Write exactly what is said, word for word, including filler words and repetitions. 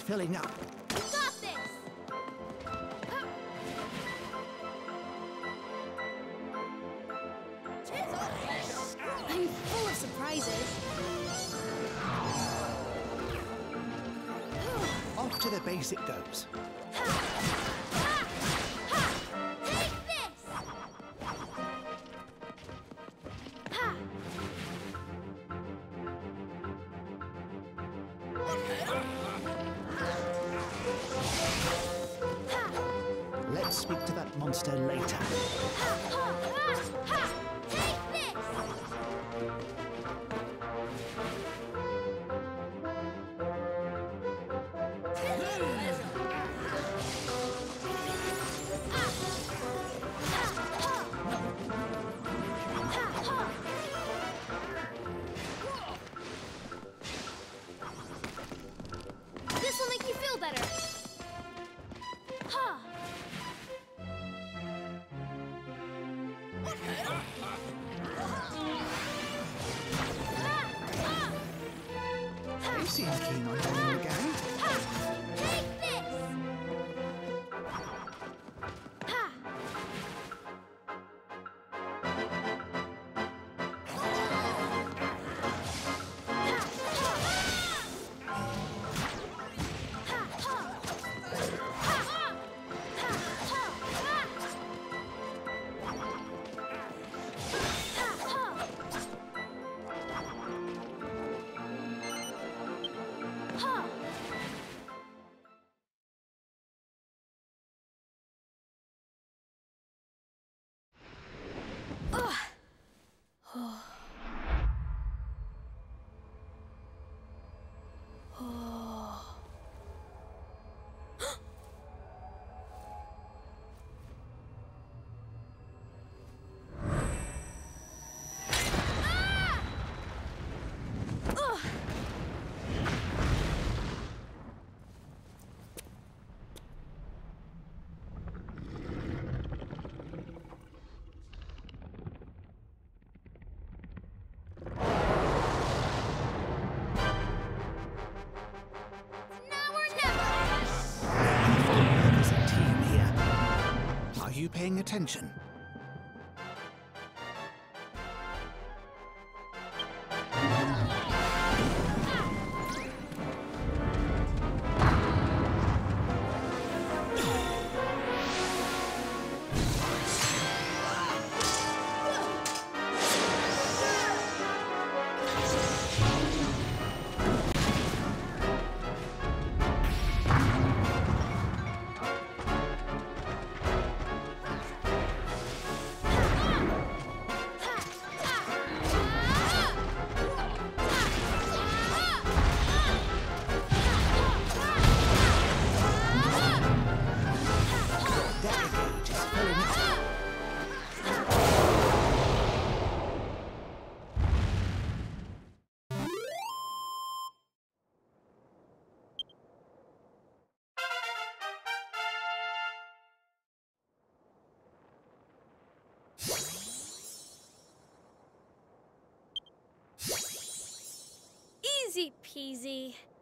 filling up. You got this! I'm full of surprises. Off to the base it goes. Take this! Ha! Let's speak to that monster later. Ha! Ha! Ha! Take this! This will make you feel better. Ha! They seem keen on joining the gang. Take this! Ha! Now or never! There's a team here. Are you paying attention? Easy peasy.